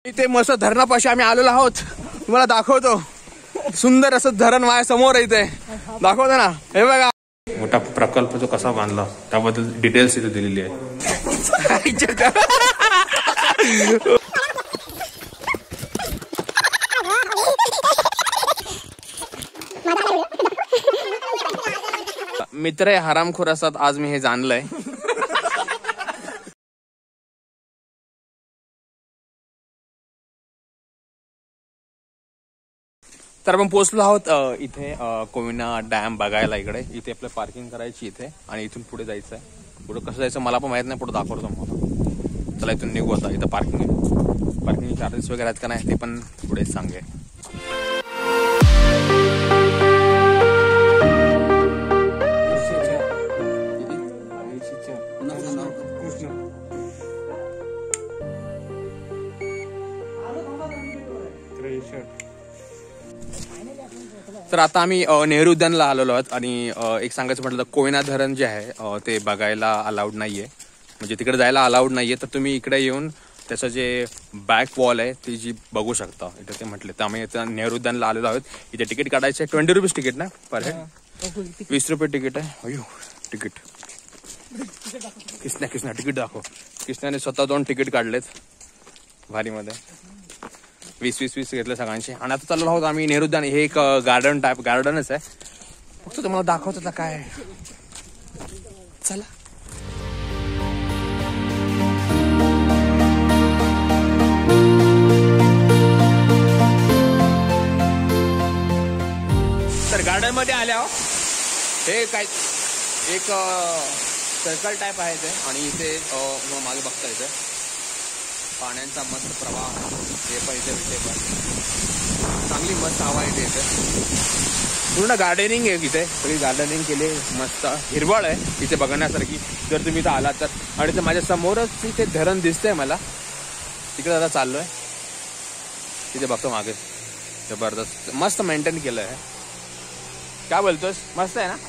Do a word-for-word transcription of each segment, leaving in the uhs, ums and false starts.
इथे मस्त धरणापाशी आम्ही आलेलो आहोत. तुम्हाला दाखवतो. सुंदर असं धरण माझ्या समोर आहे. इथे दाखवतो ना. हे बघा मोठा प्रकल्प जो कसा बांधला त्याबद्दल डिटेल्स इथे दिलेली आहे. मित्र हे हरामखोर असतात. आज मी हे जाणलंय. तर आपण पोहोचलो आहोत इथे कोयना डॅम बघायला. इकडे इथे आपलं पार्किंग करायची इथे आणि इथून पुढे जायचं आहे. पुढे कसं जायचं मला पण माहित नाही. पुढे दाखवतो मला. चला इथून निघू आता. इथं पार्किंग पार्किंग चार्जेस वगैरे आहेत का नाही ते पण पुढे सांगेल. तर आता आम्ही नेहरू उद्यानला आलेलो आहोत आणि एक सांगायचं म्हटलं तर कोयना धरण जे आहे ते बघायला अलाउड नाहीये. म्हणजे तिकडे जायला अलाउड नाहीये. तर तुम्ही इकडे येऊन त्याचं जे बॅक वॉल आहे ती जी बघू शकता इथे ते म्हटले. तर आम्ही इथं नेहरू उद्यानला आलेलो आहोत. इथे तिकीट काढायचं आहे. ट्वेंटी रुपीज तिकीट ना पर हेड. वीस रुपये तिकीट आहे. अयो तिकीट किसना किसना तिकीट दाखव. किसनाने स्वतः दोन तिकीट काढलेत भारीमध्ये. वीस वीस वीस घेतले सगळ्यांचे. आणि आता चाललो आहोत आम्ही नेहरू उद्यान. हे एक गार्डन टाईप गार्डनच आहे. फक्त तुम्हाला दाखवतो आता काय. चला तर गार्डन मध्ये आल्या. हे काय एक सर्कल टाईप आहे ते आणि इथे मागे बघता येते पाण्याचा मस्त प्रवाह. हे पण इथे विषय पण चांगली मस्त हवा येते. इथे पूर्ण गार्डनिंग आहे. इथे सगळी गार्डनिंग केली. मस्त हिरवळ आहे इथे बघण्यासारखी जर तुम्ही इथं आलात तर. आणि ते माझ्या समोरच इथे धरण दिसतंय मला. तिकडे आता चाललोय. तिथे बघतो मागे. जबरदस्त मस्त मेंटेन केलं आहे. काय बोलतोस. मस्त आहे ना.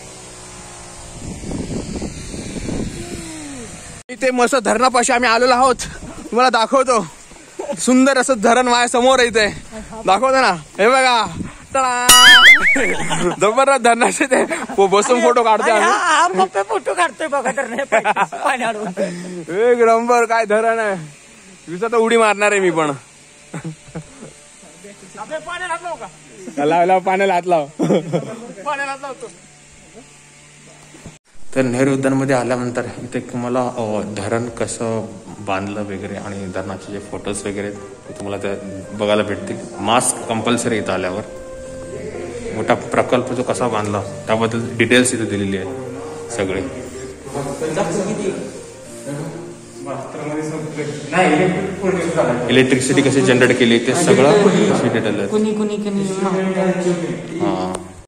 इथे मस्त धरणापाशी आम्ही आलेलो आहोत. तुम्हाला दाखवतो. सुंदर असं धरण माझ्या समोर आहे. इथे दाखवतो ना. हे बघा जबरदस्त धरणाचे ते बसून फोटो काढतोय आम्ही. फोटो काढतोय बघा पाण्यावर. एक नंबर काय धरण आहे. दिवसात उडी मारणार आहे मी पण. लाव पाण्याला हात लाव. पाण्याला हात लावतो. तर नेहरू उद्यानमध्ये आल्यानंतर इथे तुम्हाला धरण कसं बांधलं वगैरे आणि धरणाचे जे फोटोज वगैरे तुम्हाला ते बघायला भेटतील. मास्क कंपल्सरी इथं आल्यावर. मोठा प्रकल्प जो कसा बांधला त्याबद्दल डिटेल्स इथे दिलेली आहे सगळे. इलेक्ट्रिसिटी कशी जनरेट केली ते सगळं डिटेल आहे. हा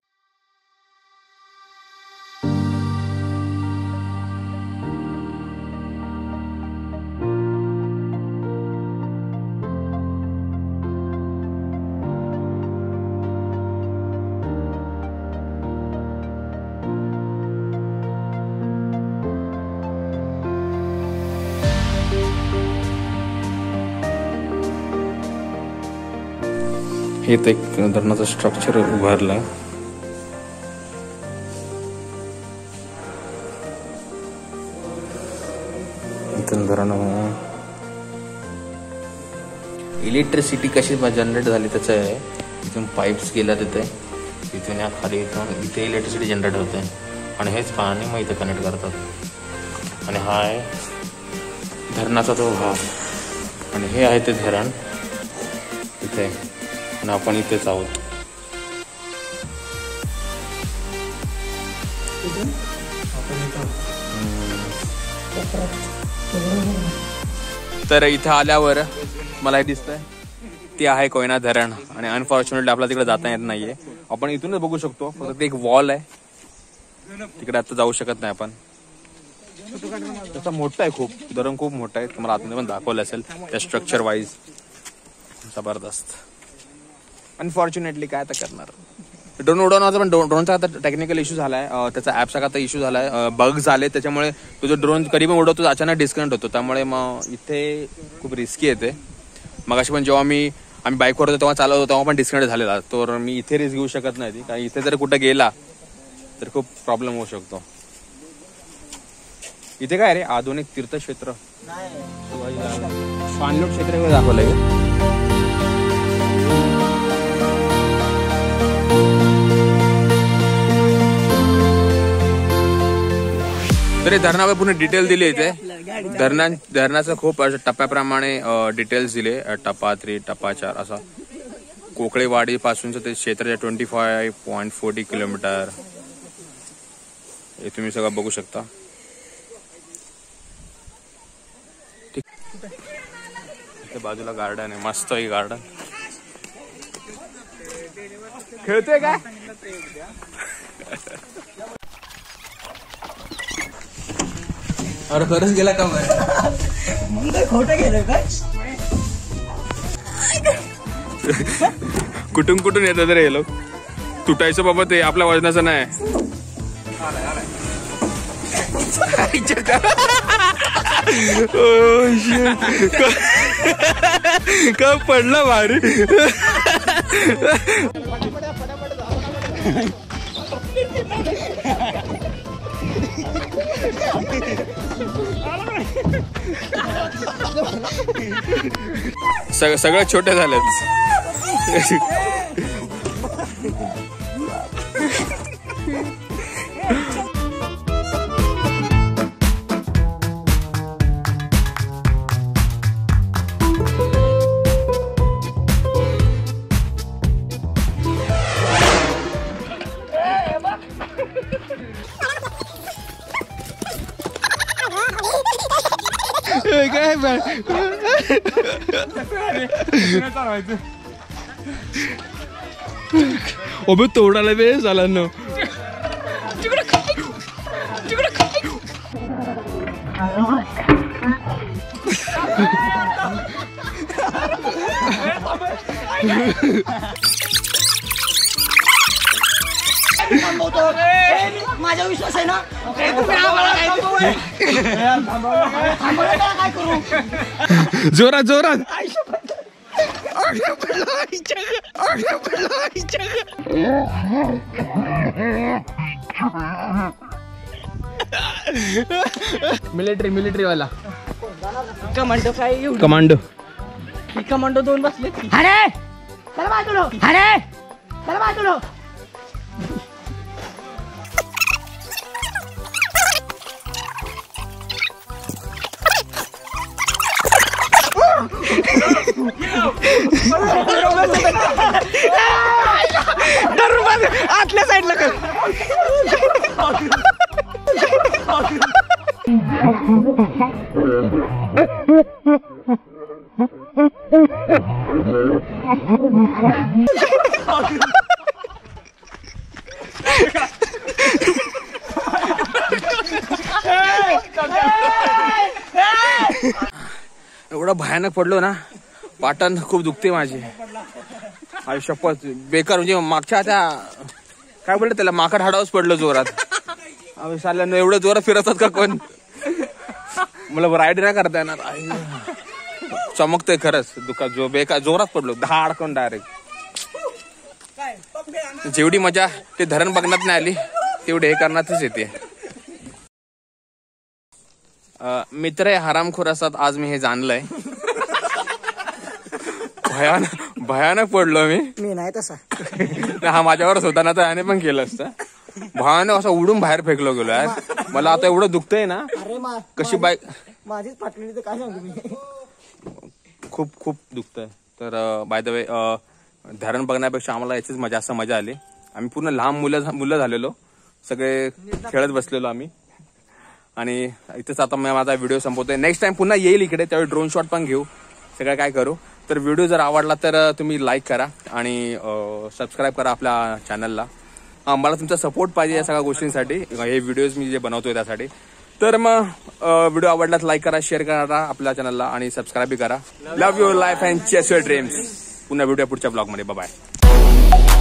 हे एक धरणाचं स्ट्रक्चर उभारलं. धरण इलेक्ट्रिसिटी कशी जनरेट झाली त्याचं आहे. इथून पाईप्स गेल्या तिथे. इथून या खाली इथून इथे इलेक्ट्रिसिटी जनरेट होते आणि हेच पाणी मग इथे कनेक्ट करतात. आणि हा आहे धरणाचा तो भाग आणि हे आहे ते धरण इथे. आणि आपण इथेच आहोत. तर इथं आल्यावर मला हे दिसतंय ते आहे कोयना धरण. आणि अनफॉर्च्युनेटली आपल्याला तिकडे जाता येत नाहीये. आपण इथूनच बघू शकतो. फक्त एक वॉल आहे तिकडे. आता जाऊ शकत नाही आपण. त्याचा मोठा आहे खूप. धरण खूप मोठा आहे. तुम्हाला आतमध्ये पण दाखवलं असेल त्या स्ट्रक्चर वाईज. जबरदस्त. अनफॉर्च्युनेटली काय आता करणार. ड्रोन उडवण्याचा पण ड्रोनचा आता टेक्निकल इश्यू झालाय. त्याचा ऍपचा आता इश्यू झालाय. बग झाले त्याच्यामुळे तुझं ड्रोन कधी पण उडवतो अचानक डिस्कनेक्ट होतो. त्यामुळे मग इथे खूप रिस्की येते. मगाशी पण जेव्हा मी आम्ही बाईकवर होतो तेव्हा चालवत होतो तेव्हा पण डिस्कनेक्ट झालेला. तर मी इथे रिस्क घेऊ शकत नाही कारण इथे जर कुठं गेला तर खूप प्रॉब्लेम होऊ शकतो. इथे काय रे आधुनिक तीर्थक्षेत्र पाणलोट क्षेत्र दाखवलंय. तरी धरणावर पूर्ण डिटेल दिली इथे. धरणा धरणाचं खूप टप्प्याप्रमाणे डिटेल्स दिले. टप्पा थ्री टप्पा चार असा. कोकळेवाडी पासूनचं ते क्षेत्र twenty five point forty kilometre हे तुम्ही सगळं बघू शकता. इथे बाजूला गार्डन आहे मस्त आहे गार्डन. खेळतोय काय अरे खरंच गेला का मग काय खोटं गेलं काय. कुठून कुठून येतात रे हे लोक. तुटायचं बाबा ते आपल्या वजनाचं नाही. का पडला भारी. सगळं छोटे झालेत. काय ओबे तोडायला वेळ झाला ना. माझा विश्वास आहे ना. काय करू जोरात जोरात. मिलिटरी मिलिटरी वाला कमांडो काय कमांडो कमांडो दोन बसले. अरे चला बाजूला. अरे चला बाजूला. आतल्या साईडला कर. एवढा भयानक पडलो ना पाटान खूप दुखते माझी. शपथ बेकार म्हणजे मागच्या त्या काय बोललं त्याला माकड हाडावच पडलं जोरात. साल्यानं एवढं जोरात फिरतात का कोण. मला राईड नाही करता येणार. चमकतंय खरंच दुखा जो बेकार जोरात पडलो दहा अडकून डायरेक्ट. जेवढी मजा ते धरण बघण्यात नाही आली तेवढे हे करण्यातच येते. मित्र हे हरामखोर असतात आज मी हे जाणलंय. भयानक भयानक पडलो मी. मी नाही तसा. हा माझ्यावरच होता ना तर याने पण केलं असतं. भयानक असं उडून बाहेर फेकलो गेलो यार. मला आता एवढं दुखतंय ना. कशी बाईक माझीच फाटलेली तर काय सांगू मी. खूप खूप दुखतंय. तर बाय द वे धरण बघण्यापेक्षा आम्हाला याचीच मजा जास्त मजा आली. आम्ही पूर्ण लहान मुलं मुलं झालेलो सगळे खेळत बसलेलो आम्ही. आणि इथेच आता मी माझा व्हिडिओ संपवतोय. नेक्स्ट टाइम पुन्हा येईल इकडे त्यावेळी ड्रोन शॉट पण घेऊ सगळं काय करू. तर व्हिडिओ जर आवडला तर तुम्ही लाईक करा आणि सबस्क्राईब करा आपल्या चॅनलला. मला तुमचा सपोर्ट पाहिजे या सगळ्या गोष्टींसाठी हे व्हिडिओज मी जे बनवतोय त्यासाठी. तर मग व्हिडिओ आवडला तर लाईक करा शेअर करा आपल्या चॅनलला आणि सबस्क्राईब करा. Love your life and chase your dreams. पुन्हा व्हिडिओ पुढच्या ब्लॉगमध्ये. Bye bye.